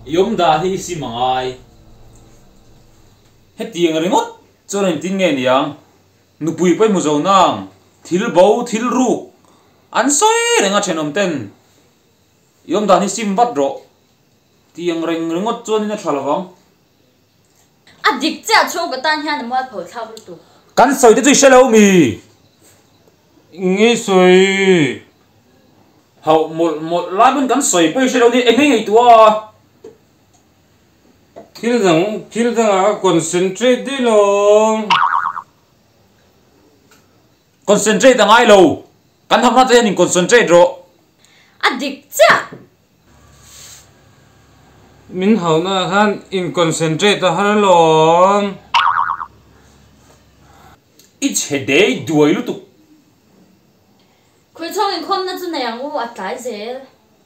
yom da hi si mangai hết tiền rồi ngót cho nên tin nghe niang nụ bụi bay mù dầu nang thil bầu thil ru ăn soi để ngắt trên ông tên yom da hi sim bắt ro tiền rồi ngót cho nên nó chả là vong à địch cha chung cái tan nha nằm mua phở thao luôn tụ cắn soi tới chơi lâu mì nghe soi hậu một lát bên cắn soi bay chơi lâu đi anh ấy tua Kil dang a concentrate đi long. Concentrate ang ai lâu cắn thăm nó thế nên concentrate rồi à địch cha Min hau na han in concentrate ta har long. ít hết đấy đuổi lúc tục khơi trong mình không nên cho này ăn u à trái dễ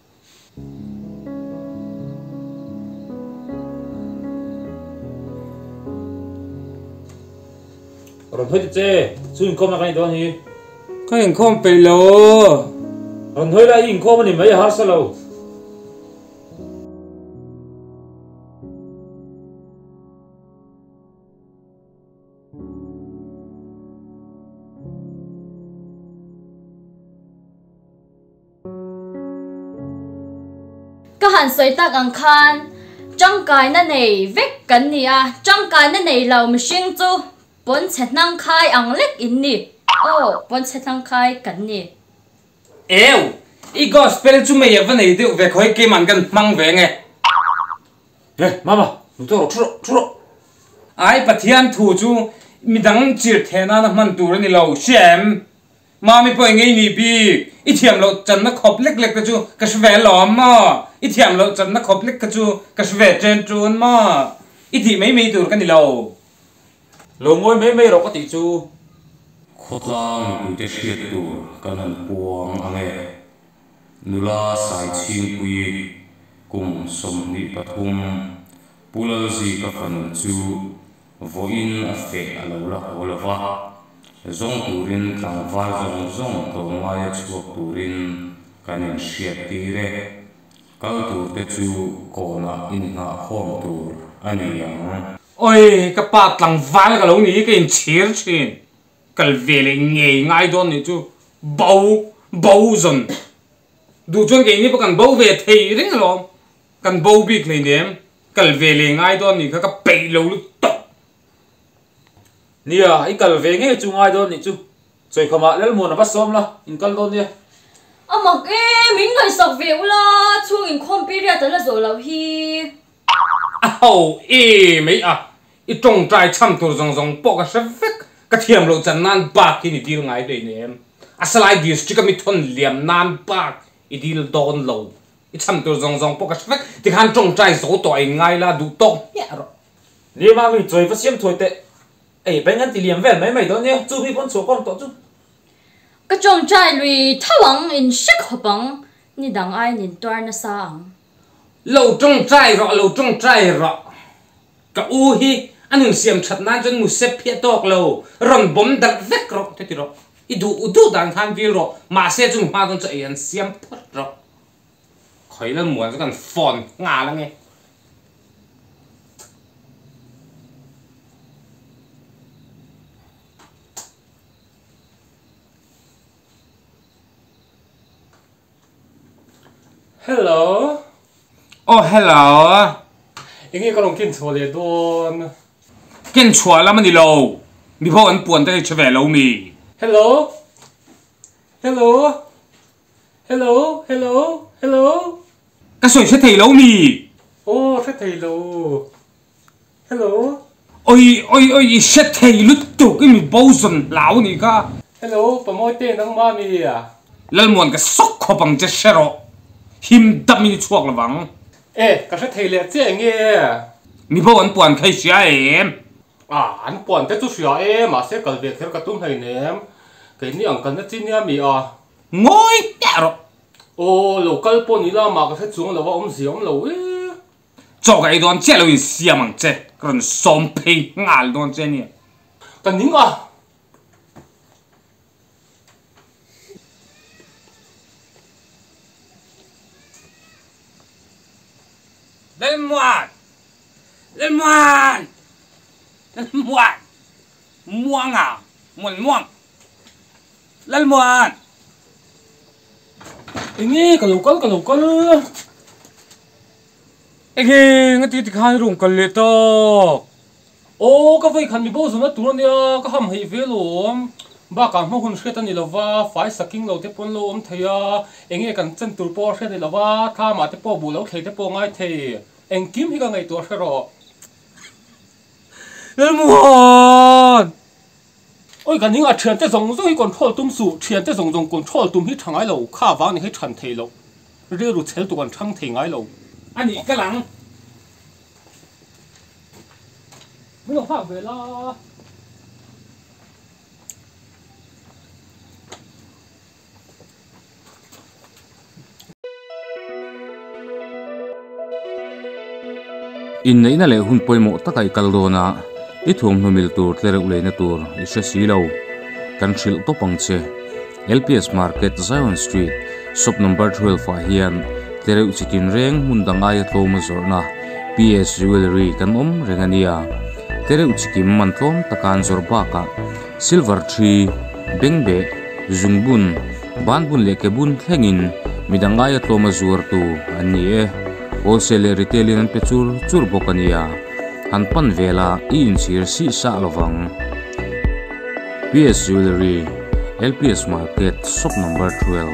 rồi thôi chứ suy không là cái đó nhỉ Ka in khom pe lo. rồi thôi là in không thì mấy hạt sao lâu các hành xoay ta càng khan trong cái nó này vết cẩn nè à trong cái nó này lâu mình xuyên chu bốn chết năng khai ăn lết in nè ô bốn chết năng khai cẩn nè Eo, I gospel chu mày vẫn ấy điệu về khói kim ăn gần mang về nghe. ê mama nụ tôi rồi Ai pathian thu chu mi dang chir thena na man tur ni lo shem. Ma mi poi ngei ni bi. I thiam lo chan na khop lek lek ta chu ka shve lo ma. I thiam lo chan na khop lek ka chu ka shve chen chun ma. I thi mấy tur ka ni lo. lâu ngồi mấy rồi có tỷ chu Khotlang ute shiat tu kanan puang ange nula sai ching pui kum som ni pathum pulal zi ka fan chu voin a fe alola holwa zong turin tangwal zong to maya chuak turin kanin shiat tire kal tur te chu kona in na khom tur ani yang Ôi ka pat lang val ka lo ni ka in chir chin. Kal vele ngei ngai don ni chu bau zon. Du chuan ke ni pa kan bau ve thei ring lo. Kan bau bik le nem kal vele ngai don ni ka pe lo lu to. nia ai kal về nghe chu ngai đó nị chu chơi không ạ lấy muốn bắt xóm la in kal đó nia à mà cái mình người sọc việc la chung mình không biết ra tới là rồi lâu hi Au mấy à. I trong trai chăm tur zong po ka shvek ka thiam lo chan nan ba ki ni dil ngai le nem. Asalai dis chi ka mi thon liam nan ba I dil don lo. I chăm tur zong po ka shvek ti han trong trai zo to ai ngai la du to nya ro. nia mà mình chơi phát xiêm thôi tệ ấy bên ngân thì liềm về mấy đó nia chu vi con số con tổ chu cái trong trai lui thao bằng in sắc hợp bằng ni đằng ai nhìn toan nó sang Lo trong trai ro. Ka u hi anun siam that nan jon mu se phia tok lo ron bom dak vek ro te ti ro. I du dan than vi ro ma se chung ma don chai an siam phot ro. Khoi la muan kan phone nga la nge. Hello. Oh hello. Ingi ko long kin chole don. Ken chua la mani lo. Mi pho an puan te chve lo mi. Hello. Hello. Hello. Hello. Hello. Ka soi se thei lo mi. Oh, thế thầy lo. Hello. Oi se thei lut tu ki mi bo zon lao ni ka. Hello, pa mo te nang ma mi à. Lal muan ka sok kho bang je shero. Him dam mi chuak la wang. Ê, cả thế thầy lẹ chứ nghe. Mi pho an puan khai sia em. À, anh bọn thế chú xóa em mà sẽ cần việc theo cả tung thầy ném. Cái này ông cần nó chín nha mi à. Ngoi ta ro. Ô, lẩu cay bọn này là mà cái thế xuống là vào ông gì ông lẩu ấy. Cho cái don che lo in sia mang che. Kron som pe ngal don che ni. Cần nín à. lên muộn lên muộn lên muộn muộn à muộn muộn lên muộn nghe cả lẩu con anh nghe ngay tí khai rụng cần liệt to ô các vị khán bị bao giờ nó tụi nó các hầm hay về luôn ba cả mà hun sẽ tan đi là va phải saking lâu tiếp pon lâu thấy anh nghe cần chân tụi po sẽ đi là va tha mà tiếp po bù lâu thấy tiếp po ngay thì anh kiếm hi cái ngày tuổi sẽ rồi lên muộn ôi cái những chuyện tới giống rồi còn thổi tung sụ chuyện tới giống còn thổi tung hít thằng ấy lâu khá vang này hết trần thế lâu rồi rồi chơi tụi còn trăng thế ấy lâu anh nhỉ cái lăng ไม่ต้องฝากเวลา in nei na le hun poimo takai kaldona I thum humil tur tlereu leina tur I se silo kan thil to pangche LPS Market Zion Street shop number 12 fa hian tlereu chikin reng mundangai tloma zorna PS Jewelry kan rengania tlereu chikim mantlom takan zorbaka Silver Tree Bengbe Zungbun Banbun lekebun thlengin midangai tloma zuartu ani wholesale retailing an pechur chur bokania han pan vela I inchir si sa lovang PS Jewelry LPS Market shop number 12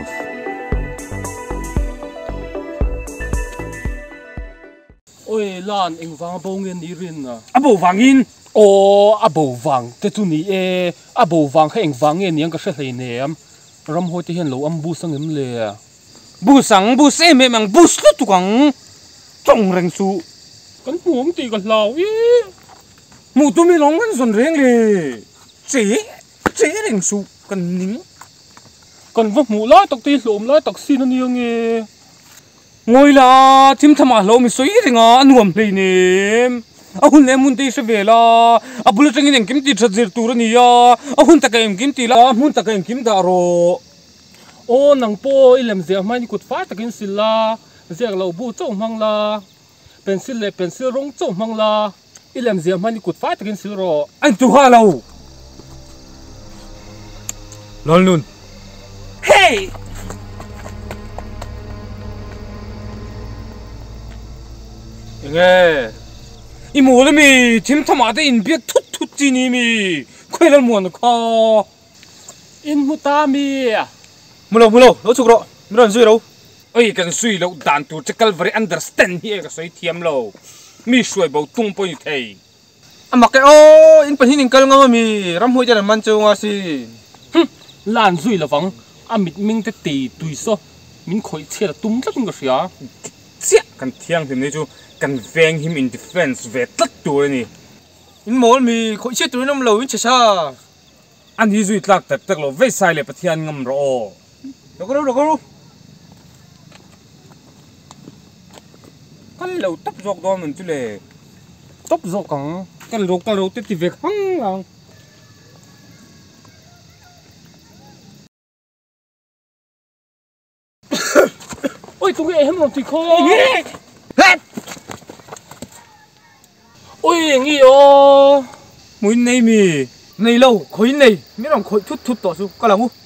ôi lan anh vang bông yên đi rin à abo vangin ô bầu vàng thế tu ní bầu vàng hay anh vang yên những cái sẽ thấy ném ram hoi thì hiện lâu âm bu sang em lệ bu sang bu se me mang bu slu tukang trong reng su cái muỗng thì cái lẩu mu tu mi long kan son reng le chế reng su kan ning còn vấp mũ lái tóc tì lốm lái tóc xin anh nghe ngồi là tim thama lo mi soi renga anuam hlei nem ahun le mun te se vela abul tengin en kim ti thajir tur ni ya ahun ta kaim kim ti la mun ta kaim kim da ro ô nang po ilem zia mai ni kut fa takin sila zia lo bu chou mang la pencil rong chou mang la ilem zia mai ni kut fa takin sil ro anh tu ha lo lol nun hey nghe imu le mi tim thama de in biak thut chi ni mi khoilal muan kha in mutami mulo lo chuk ro miron zui ro oi kan sui lo dan tu chakal very understand hi ka soi thiam lo mi suai bo tung poi thei amak o in pahin in kal nga mi ram hoi jan man chu nga si lan zui la wang amit ming te ti tui so min khoi che la tum tlat nga sia sia kan thiang him ni chu kan veng him in defense ve tlat tur ni in mol mi khoi che tu nam lo in che sa an hi zui tlak tak lo ve sai le pathian ngam ro ro kan lo tap jok do man tu le top zo kang kan lo te ti ve hang lang ôi tụi em làm gì khó ôi nghĩ ô mui nei mi nei lo khoi nei mi ram khoi thut to su ka langu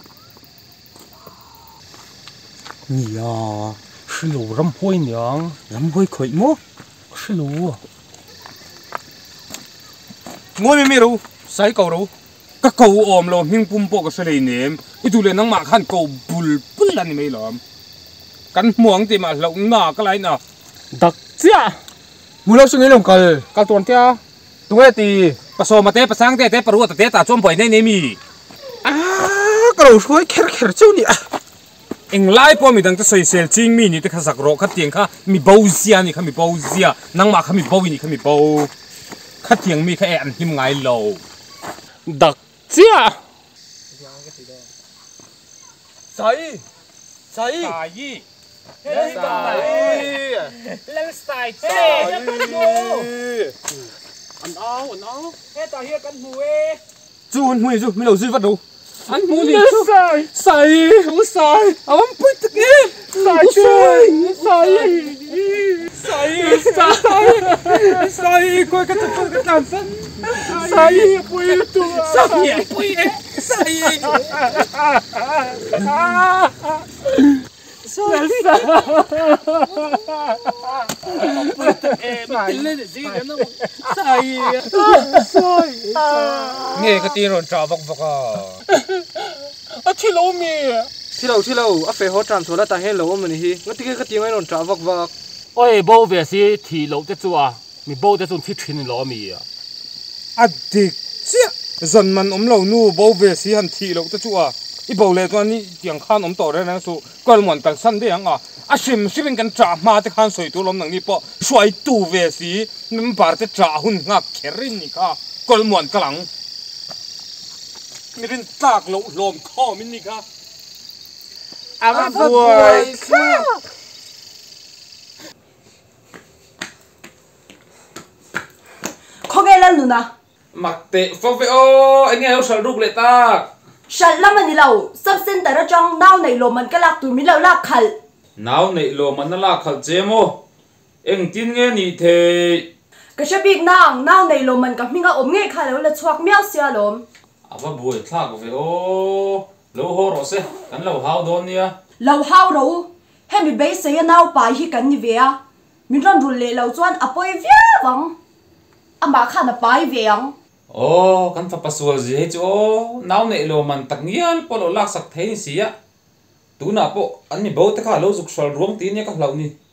nhỉ sư lù ram hôi nhang ram hoi khoi mo sư lù ngoi mi ro sai ko ro ka kau om lo hing pum po ka sele nem itu le nang ma khan ko bul lan ni mai lom kan muang ti ma lo nga ka lai na đặc chia mu lo sung long kal cả tuần tia tu nge ti pa so ma te pa sang te paru te ta chom poi nei nei mi ka ro soi kher chu ni eng lai po mi dang ta soi sel ching mi ni te kha sak ro kha tiang kha mi bo zia ni kha mi bo zia nang ma kha mi bo ni kha mi bo kha tiang mi kha an him ngai lo đặc chia sai yi lên sai ăn áo chu hui chu mi lo dư vật đâu anh muốn đi sai không sai ông bứt tức em sai sai coi cái tập cái làm sân sai bụi tu sai bụi sai nghe cái tiếng rộn trào vọc vọc à thi lâu mi thi lâu à phải hỗ trợ số là ta hết lâu mình hi ngắt cái tiếng ấy rộn trào vọc vọc ôi bố về si thi lâu thế chú à mình bố thế chú thi chuyên lâu mi à đi dần mình lâu nu bố về si hành thi lâu thế chú à ít bố lệ toàn ní tiếng khan tổ đấy nè số quan muộn tận sân đấy à à sim cái trả mà cái khan soi tu lom nang ní po xoay tu về si mình bảo cái trả hun ngạc kẹrin ní cả quan muộn cái lăng mình tạc lâu lom kho mình ní cả à vui không nghe lần nữa nè mặc tệ phong vệ ô anh nghe sao rục lệ ta sẵn lắm anh lâu sắp xin tại đó trong nao này lộ mình cái lạc tụi mình lâu lạc khẩn nào này lo mà nó là khẩn chế mô anh tin nghe nhỉ thế cái chuyện việc nao này lộ mình gặp mình ốm nghe khẩn là choạc méo xia lắm à vợ buổi thác của vệ ô lâu hồ rồi sẽ cắn lâu hao đón nha lâu hao đâu hay mình bây giờ nao bài hi cần như vậy mình run run lệ lâu chuan à bơi vía vắng à mà khăn là bài vàng ô cắn phải pasua gì hết chỗ nào này lo mình tắc nghiền po lo lạc sắc thế gì á tú nào po anh mình bố tất cả lâu dục sầu ruộng tí nhé các lâu ni